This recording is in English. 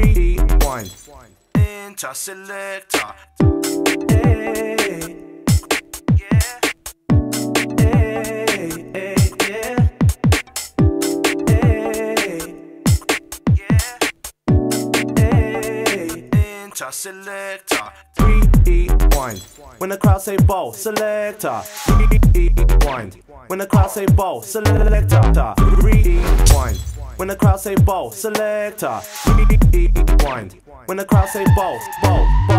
rewind. Enter selector. Hey, yeah. Hey, hey, yeah. Hey, yeah. Hey, enter selector. Rewind. When the crowd say ball, selector. Rewind. When the crowd say ball, selector. Rewind. When the crowd say ball, selector. Rewind. When the crowd say ball, ball, ball.